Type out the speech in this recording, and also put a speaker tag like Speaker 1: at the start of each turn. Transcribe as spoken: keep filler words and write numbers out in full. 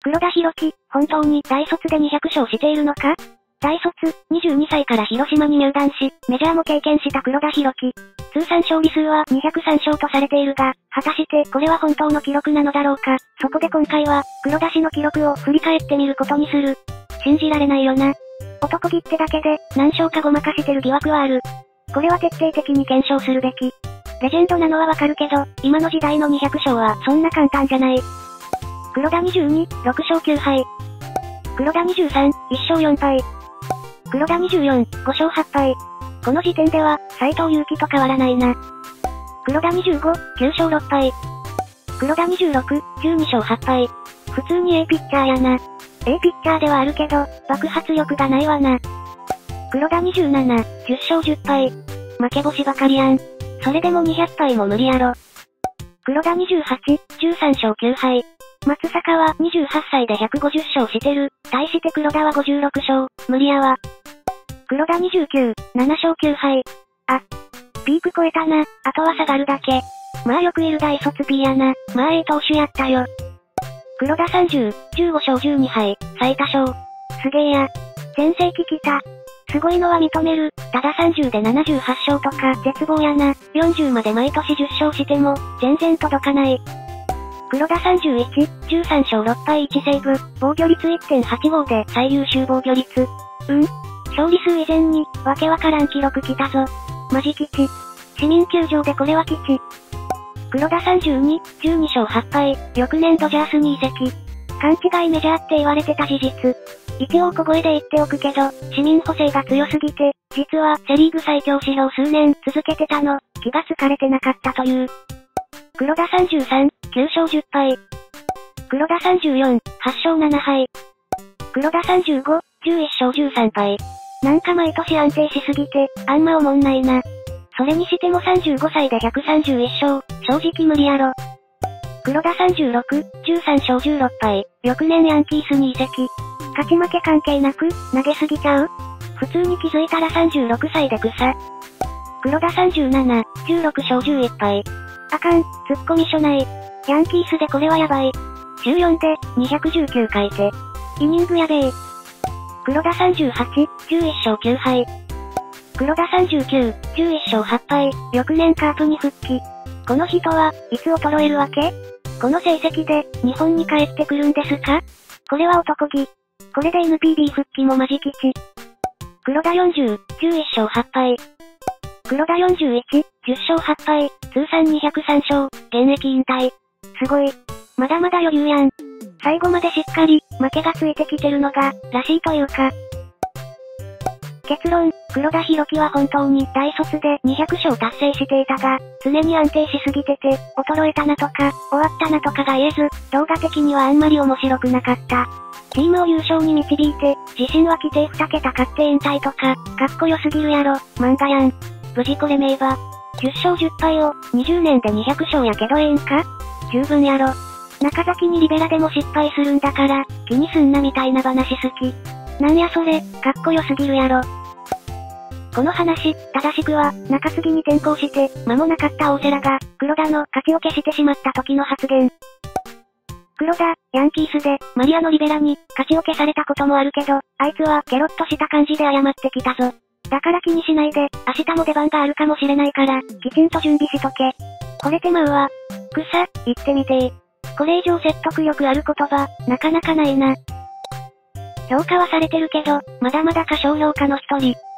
Speaker 1: 黒田博樹、本当に大卒でにひゃく勝しているのか？大卒、にじゅうにさいから広島に入団し、メジャーも経験した黒田博樹。通算勝利数はにひゃくさん勝とされているが、果たしてこれは本当の記録なのだろうか。そこで今回は、黒田氏の記録を振り返ってみることにする。信じられないよな。男気ってだけで、何勝かごまかしてる疑惑はある。これは徹底的に検証するべき。レジェンドなのはわかるけど、今の時代のにひゃく勝はそんな簡単じゃない。黒田にじゅうに、ろく勝きゅう敗。黒田にじゅうさん、いっ勝よん敗。黒田にじゅうよん、ご勝はち敗。この時点では、斎藤佑樹と変わらないな。黒田にじゅうご、きゅう勝ろく敗。黒田にじゅうろく、じゅうに勝はち敗。普通に A ピッチャーやな。A ピッチャーではあるけど、爆発力がないわな。黒田にじゅうなな、じゅっ勝じゅっ敗。負け星ばかりやん。それでもにひゃく敗も無理やろ。黒田にじゅうはち、じゅうさん勝きゅう敗。松坂はにじゅうはっさいでひゃくごじゅっ勝してる。対して黒田はごじゅうろく勝。無理やわ。黒田にじゅうきゅう、なな勝きゅう敗。あ、ピーク超えたな。あとは下がるだけ。まあよくいる大卒 P やな。まあええ投手やったよ。黒田さんじゅう、じゅうご勝じゅうに敗。最多勝。すげえや。全盛期来た。すごいのは認める。たださんじゅうでななじゅうはち勝とか絶望やな。よんじゅうまで毎年じゅっ勝しても、全然届かない。黒田さんじゅういち、じゅうさん勝ろく敗いちセーブ。防御率 いってんはちご で最優秀防御率。うん勝利数以前に、わけわからん記録来たぞ。マジ吉。市民球場でこれは吉。黒田さんじゅうに、じゅうに勝はち敗。翌年ドジャースに移籍。勘違いメジャーって言われてた事実。一応小声で言っておくけど、市民補正が強すぎて、実はセリーグ最強指標数年続けてたの、気がつかれてなかったという。黒田さんじゅうさん、きゅう勝じゅっ敗。黒田さんじゅうよん、はち勝なな敗。黒田さんじゅうご、じゅういち勝じゅうさん敗。なんか毎年安定しすぎて、あんま思んないな。それにしてもさんじゅうごさいでひゃくさんじゅういち勝、正直無理やろ。黒田さんじゅうろく、じゅうさん勝じゅうろく敗。翌年ヤンキースに移籍。勝ち負け関係なく、投げすぎちゃう？普通に気づいたらさんじゅうろくさいで草。黒田さんじゅうなな、じゅうろく勝じゅういち敗。あかん、ツッコミ書ない。ヤンキースでこれはやばい。じゅうよんで、にひゃくじゅうきゅう回て。イニングやべえ。黒田さんじゅうはち、じゅういち勝きゅう敗。黒田さんじゅうきゅう、じゅういち勝はち敗。翌年カープに復帰。この人はいつ衰えるわけ？この成績で、日本に帰ってくるんですか？これは男気。これで エヌピービー 復帰もマジ吉。黒田よんじゅう、じゅういち勝はち敗。黒田よんじゅういち、じゅっ勝はち敗。通算にひゃくさん勝。現役引退。すごい。まだまだ余裕やん。最後までしっかり、負けがついてきてるのが、らしいというか。結論、黒田博樹は本当に大卒でにひゃく勝達成していたが、常に安定しすぎてて、衰えたなとか、終わったなとかが言えず、動画的にはあんまり面白くなかった。チームを優勝に導いて、自信は規定に桁勝って引退とか、かっこよすぎるやろ、漫画やん。無事これ名馬。じゅっ勝じゅっ敗を、にじゅうねんでにひゃく勝やけどええんか？十分やろ。中崎にリベラでも失敗するんだから、気にすんなみたいな話好き。なんやそれ、かっこよすぎるやろ。この話、正しくは、中継ぎに転向して、間もなかった大瀬良が、黒田の勝ちを消してしまった時の発言。黒田、ヤンキースで、マリアのリベラに、勝ちを消されたこともあるけど、あいつはケロッとした感じで謝ってきたぞ。だから気にしないで、明日も出番があるかもしれないから、きちんと準備しとけ。これ手間うわ。草、言ってみてー。これ以上説得力ある言葉、なかなかないな。評価はされてるけど、まだまだ過小評価の一人。